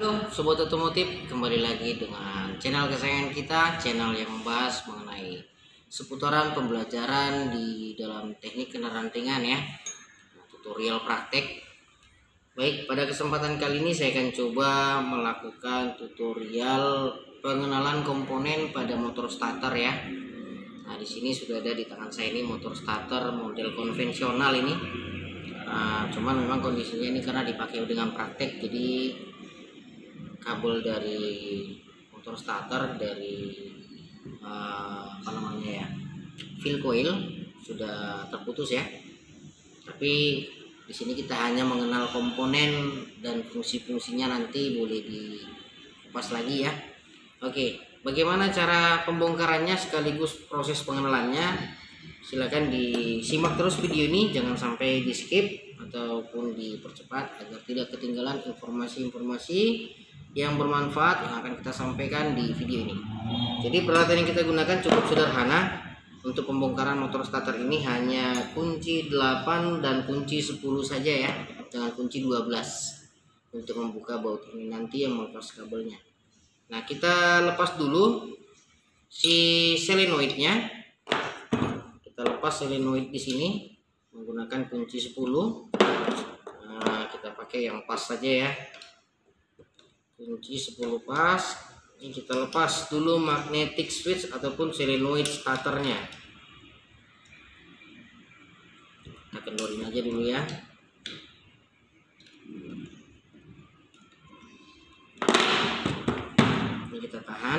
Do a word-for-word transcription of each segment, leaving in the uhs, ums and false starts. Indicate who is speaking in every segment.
Speaker 1: Halo Sobat Otomotif, kembali lagi dengan channel kesayangan kita, channel yang membahas mengenai seputaran pembelajaran di dalam teknik kendaraan ringan ya, tutorial praktek. Baik, pada kesempatan kali ini saya akan coba melakukan tutorial pengenalan komponen pada motor starter ya. Nah, di sini sudah ada di tangan saya ini motor starter model konvensional ini. Nah, cuman memang kondisinya ini karena dipakai dengan praktek, jadi kabel dari motor starter dari uh, apa namanya ya fill coil sudah terputus ya. Tapi di sini kita hanya mengenal komponen dan fungsi-fungsinya, nanti boleh dikupas lagi ya. Oke, bagaimana cara pembongkarannya sekaligus proses pengenalannya? Silakan disimak terus video ini, jangan sampai di skip ataupun dipercepat agar tidak ketinggalan informasi-informasi yang bermanfaat yang akan kita sampaikan di video ini. Jadi peralatan yang kita gunakan cukup sederhana. Untuk pembongkaran motor starter ini hanya kunci delapan dan kunci sepuluh saja ya, dengan kunci dua belas untuk membuka baut ini nanti yang melepas kabelnya. Nah, kita lepas dulu si solenoidnya. Kita lepas solenoid di sini menggunakan kunci sepuluh. Nah, kita pakai yang pas saja ya. Kunci sepuluh pas. Ini kita lepas dulu magnetic switch ataupun solenoid starternya. Kita kendorin aja dulu ya. Ini kita tahan.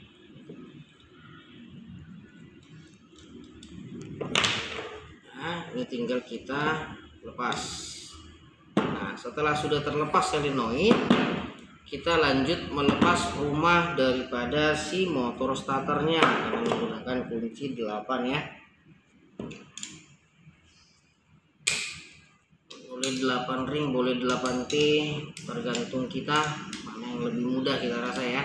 Speaker 1: Nah, ini tinggal kita lepas. Nah, setelah sudah terlepas solenoid, kita lanjut melepas rumah daripada si motor starternya dengan menggunakan kunci delapan ya. Boleh delapan ring, boleh delapan T, tergantung kita mana yang lebih mudah kita rasa ya.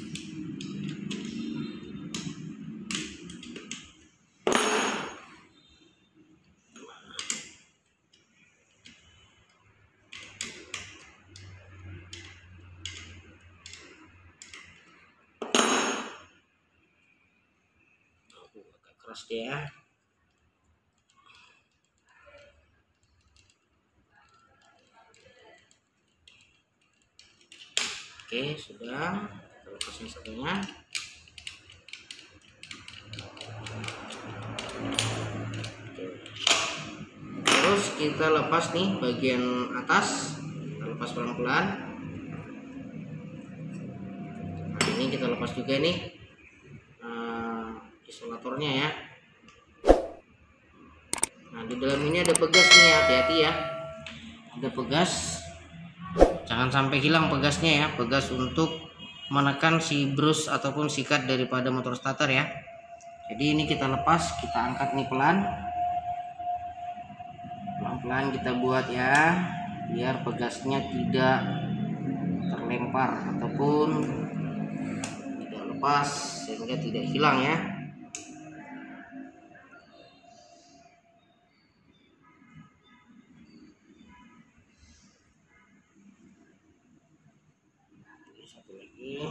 Speaker 1: Keras dia. Oke, sudah. Kita lepas yang satunya. Terus kita lepas nih bagian atas, kita lepas pelan-pelan. Nah, ini kita lepas juga nih isolatornya ya. Nah, di dalam ini ada pegas nih, hati-hati ya. Ada pegas. Jangan sampai hilang pegasnya ya. Pegas untuk menekan si brus ataupun sikat daripada motor starter ya. Jadi ini kita lepas, kita angkat nih pelan. Pelan-pelan kita buat ya, biar pegasnya tidak terlempar ataupun tidak lepas sehingga tidak hilang ya. Satu lagi.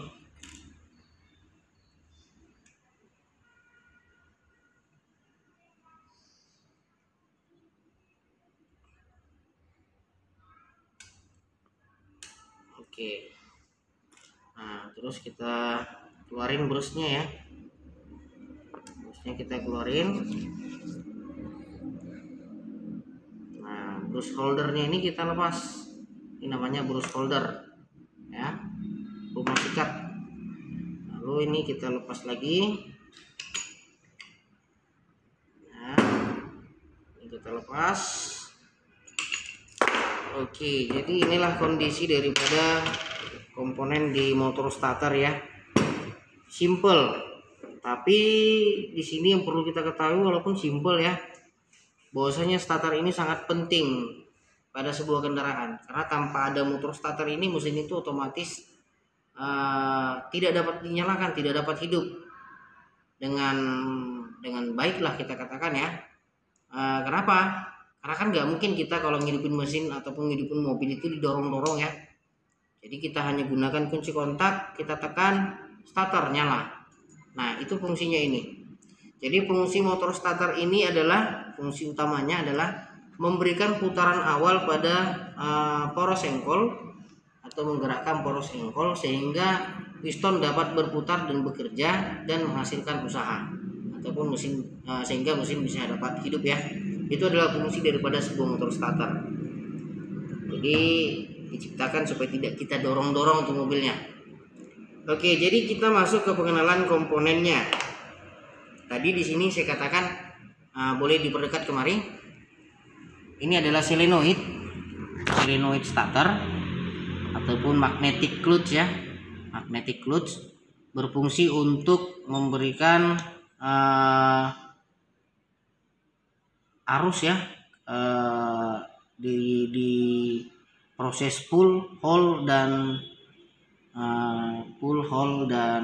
Speaker 1: Oke. Nah, terus kita keluarin brusnya ya. Brusnya kita keluarin. Nah, brus holdernya ini kita lepas. Ini namanya brus holder ya, rumah sikat. Lalu ini kita lepas lagi. Nah, ini kita lepas. Oke, jadi inilah kondisi daripada komponen di motor starter ya. Simple, tapi di sini yang perlu kita ketahui, walaupun simple ya, bahwasanya starter ini sangat penting pada sebuah kendaraan, karena tanpa ada motor starter ini mesin itu otomatis uh, tidak dapat dinyalakan, tidak dapat hidup dengan dengan baik lah kita katakan ya. Uh, kenapa? Karena kan nggak mungkin kita kalau ngidupin mesin ataupun ngidupin mobil itu didorong-dorong ya. Jadi kita hanya gunakan kunci kontak, kita tekan starter, nyala. Nah, itu fungsinya ini. Jadi fungsi motor starter ini adalah, fungsi utamanya adalah memberikan putaran awal pada uh, poros engkol atau menggerakkan poros engkol sehingga piston dapat berputar dan bekerja dan menghasilkan usaha, ataupun mesin uh, sehingga mesin bisa dapat hidup ya. Itu adalah fungsi daripada sebuah motor starter. Jadi diciptakan supaya tidak kita dorong-dorong untuk mobilnya. Oke, jadi kita masuk ke pengenalan komponennya. Tadi di sini saya katakan uh, boleh diperdekat kemari. Ini adalah solenoid, solenoid starter ataupun magnetic clutch ya. Magnetic clutch berfungsi untuk memberikan uh, arus ya uh, di di proses pull, hold dan uh, pull, hold dan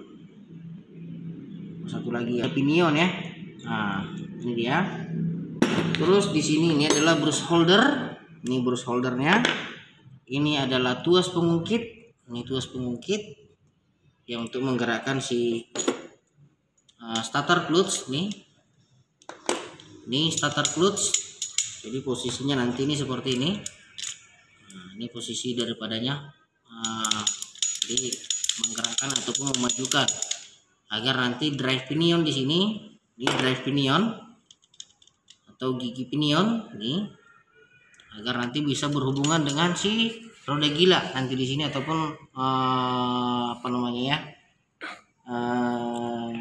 Speaker 1: satu lagi ya, pinion ya. Nah, ini dia. Terus di sini ini adalah brush holder. Ini brush holdernya. Ini adalah tuas pengungkit. Ini tuas pengungkit yang untuk menggerakkan si uh, starter clutch nih. Ini starter clutch. Jadi posisinya nanti ini seperti ini. Nah, ini posisi daripadanya. Uh, jadi menggerakkan ataupun memajukan agar nanti drive pinion di sini, ini drive pinion atau gigi pinion nih, agar nanti bisa berhubungan dengan si roda gila nanti di sini ataupun uh, apa namanya ya, uh,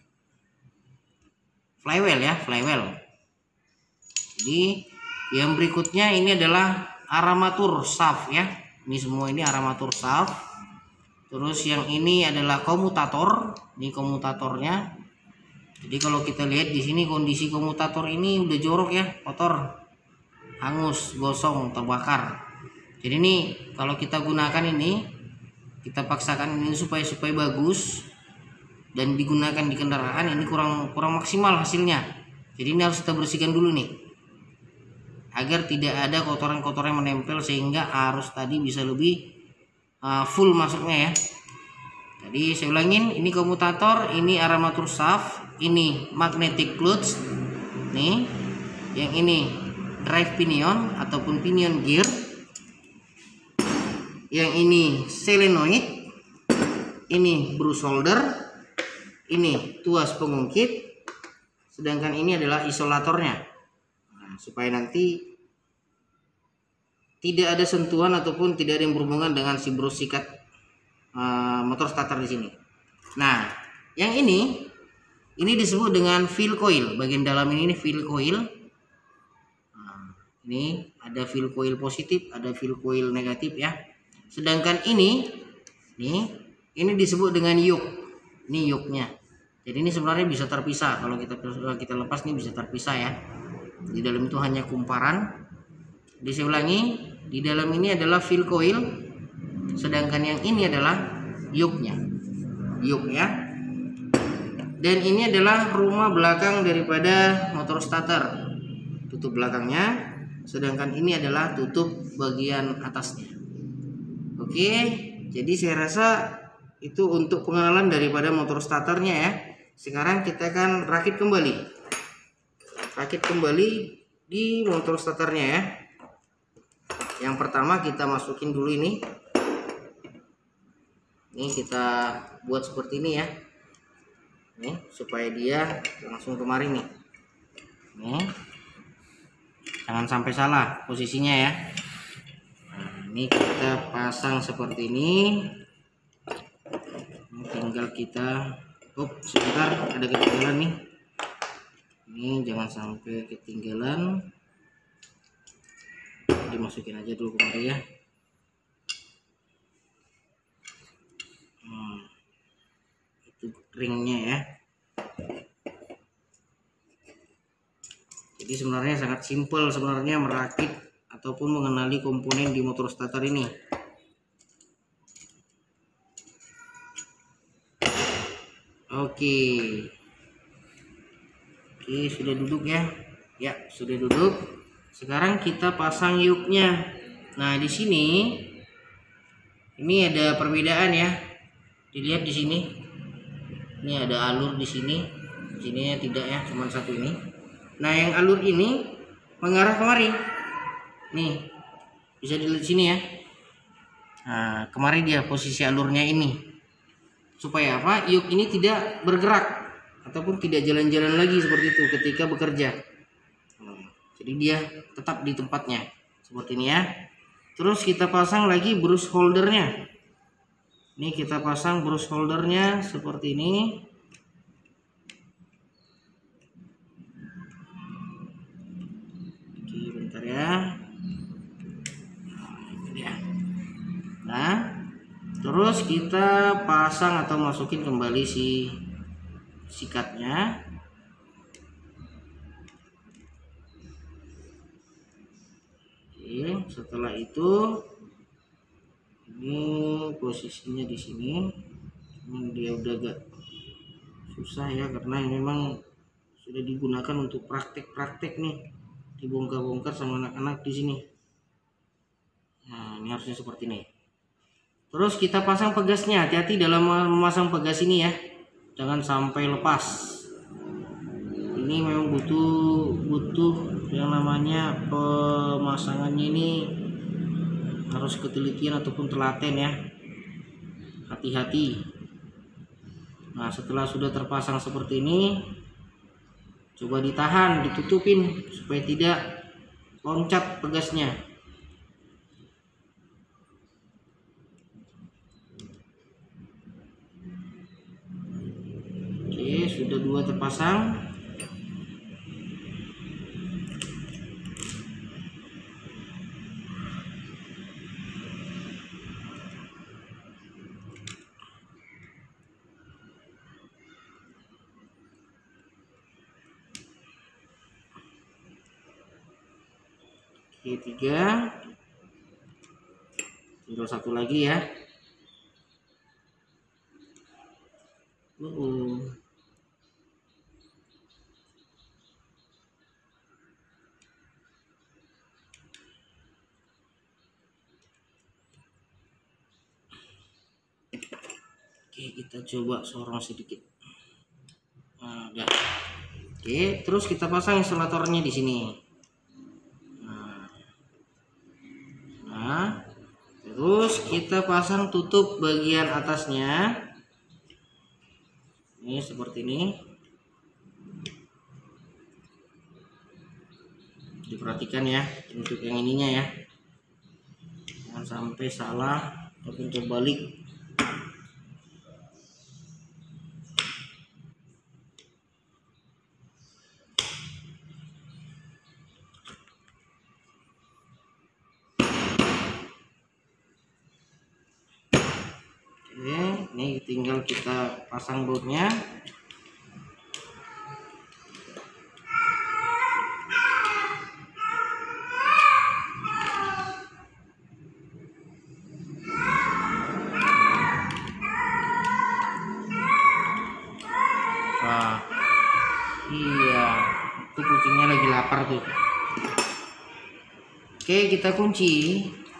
Speaker 1: flywheel ya, flywheel. Jadi yang berikutnya ini adalah armatur shaft ya, ini semua ini armatur shaft. Terus yang ini adalah komutator, ini komutatornya. Jadi kalau kita lihat di sini kondisi komutator ini udah jorok ya, kotor, hangus, gosong, terbakar. Jadi ini kalau kita gunakan ini, kita paksakan ini supaya supaya bagus dan digunakan di kendaraan, ini kurang kurang maksimal hasilnya. Jadi ini harus kita bersihkan dulu nih, agar tidak ada kotoran-kotoran yang menempel sehingga arus tadi bisa lebih Uh, full masuknya ya. Jadi saya ulangin, ini komutator, ini armatur shaft, ini magnetic clutch nih, yang ini drive pinion ataupun pinion gear, yang ini solenoid, ini brush holder, ini tuas pengungkit, sedangkan ini adalah isolatornya. Nah, supaya nanti tidak ada sentuhan ataupun tidak ada yang berhubungan dengan si brush sikat uh, motor starter di sini. Nah, yang ini ini disebut dengan fill coil. Bagian dalam ini, ini fill coil. Nah, ini ada fill coil positif, ada fill coil negatif ya. Sedangkan ini, nih, ini disebut dengan yoke. Ini yoke-nya. Jadi ini sebenarnya bisa terpisah. Kalau kita kita lepas nih bisa terpisah ya. Di dalam itu hanya kumparan. Jadi saya ulangi, di dalam ini adalah fill coil, sedangkan yang ini adalah yoke-nya, yoke ya. Dan ini adalah rumah belakang daripada motor starter, tutup belakangnya, sedangkan ini adalah tutup bagian atasnya. Oke, jadi saya rasa itu untuk pengenalan daripada motor starternya ya. Sekarang kita akan rakit kembali, rakit kembali di motor starternya ya. Yang pertama kita masukin dulu ini. Ini kita buat seperti ini ya. Nih, supaya dia langsung kemari nih. Nih. Jangan sampai salah posisinya ya. Nah, ini kita pasang seperti ini. Ini tinggal kita, oh sebentar ada ketinggalan nih. Ini jangan sampai ketinggalan. Dimasukin aja dulu kemari ya. Hmm, itu ringnya ya. Jadi sebenarnya sangat simpel sebenarnya merakit ataupun mengenali komponen di motor starter ini. Oke, oke sudah duduk ya. Ya sudah duduk. Sekarang kita pasang yoke-nya. Nah, di sini Ini ada perbedaan ya. Dilihat di sini. Ini ada alur di sini. Sininya tidak ya, cuma satu ini. Nah, yang alur ini mengarah kemari. Nih, bisa dilihat di sini ya. Nah, kemari dia posisi alurnya ini. Supaya apa? Iuk ini tidak bergerak ataupun tidak jalan-jalan lagi seperti itu ketika bekerja. Jadi dia tetap di tempatnya seperti ini ya. Terus kita pasang lagi brush holdernya. Ini kita pasang brush holdernya seperti ini. Oke, bentar ya. Nah, ini dia. Nah, terus kita pasang atau masukin kembali si sikatnya. Oke, setelah itu ini posisinya di sini. Ini dia udah agak susah ya, karena ini memang sudah digunakan untuk praktek-praktek nih, dibongkar-bongkar sama anak-anak di sini. Nah, ini harusnya seperti ini. Terus kita pasang pegasnya. Hati-hati dalam memasang pegas ini ya, jangan sampai lepas. Ini memang butuh butuh yang namanya pemasangannya ini harus ketelitian ataupun telaten ya. Hati-hati. Nah, setelah sudah terpasang seperti ini, coba ditahan, ditutupin supaya tidak loncat pegasnya. Oke, sudah dua terpasang. Oke, tiga. Tinggal satu lagi ya. Uh. Oke, kita coba sorong sedikit. Nah, udah. Oke, terus kita pasang insulatornya di sini. Nah, terus kita pasang tutup bagian atasnya. Ini seperti ini. Diperhatikan ya untuk yang ininya ya. Jangan sampai salah ataupun terbalik. Oke, ini tinggal kita pasang bautnya. Wah, iya, itu kucingnya lagi lapar tuh. Oke, kita kunci.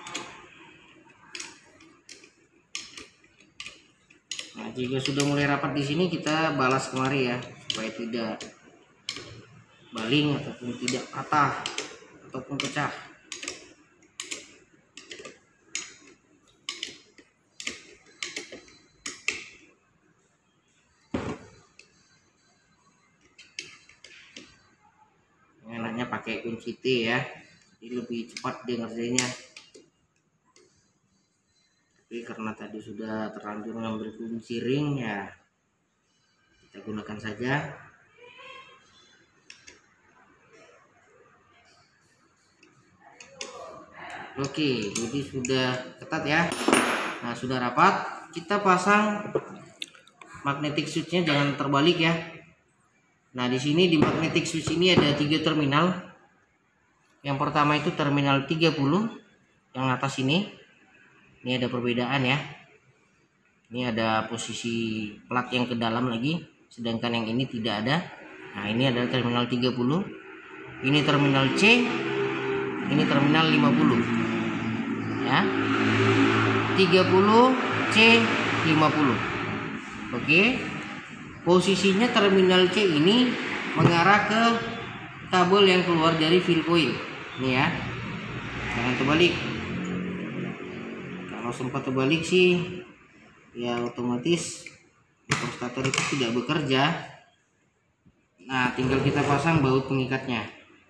Speaker 1: Nah, jika sudah mulai rapat di sini, kita balas kemari ya, supaya tidak baling ataupun tidak patah ataupun pecah. Enaknya pakai kunci T ya, jadi lebih cepat dia ngerjainnya. Tapi karena tadi sudah terlanjur mengambil kunci ring ya, kita gunakan saja. Oke, jadi sudah ketat ya. Nah, sudah rapat. Kita pasang magnetic switch-nya, jangan terbalik ya. Nah, di sini di magnetic switch ini ada tiga terminal. Yang pertama itu terminal tiga puluh, yang atas ini. Ini ada perbedaan ya. Ini ada posisi plat yang ke dalam lagi, sedangkan yang ini tidak ada. Nah, ini adalah terminal tiga puluh. Ini terminal C. Ini terminal lima puluh. Ya. tiga puluh C lima puluh. Oke. Posisinya terminal C ini mengarah ke kabel yang keluar dari fill coil. Ini ya. Jangan terbalik. Kalau sempat terbalik sih ya otomatis motor starter itu tidak bekerja. Nah, tinggal kita pasang baut pengikatnya.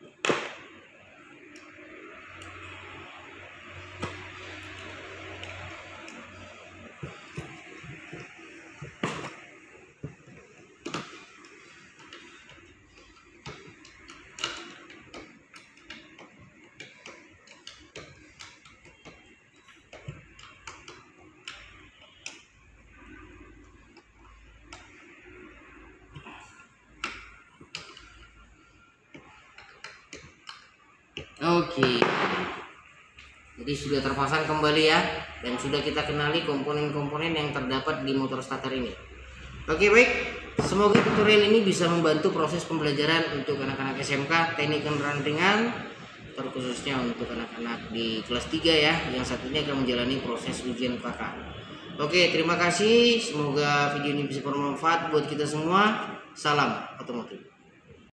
Speaker 1: Oke, jadi sudah terpasang kembali ya, dan sudah kita kenali komponen-komponen yang terdapat di motor starter ini. Oke, baik, semoga tutorial ini bisa membantu proses pembelajaran untuk anak-anak S M K teknik kendaraan ringan, terkhususnya untuk anak-anak di kelas tiga ya, yang satunya akan menjalani proses ujian K K. Oke, terima kasih, semoga video ini bisa bermanfaat buat kita semua. Salam otomotif.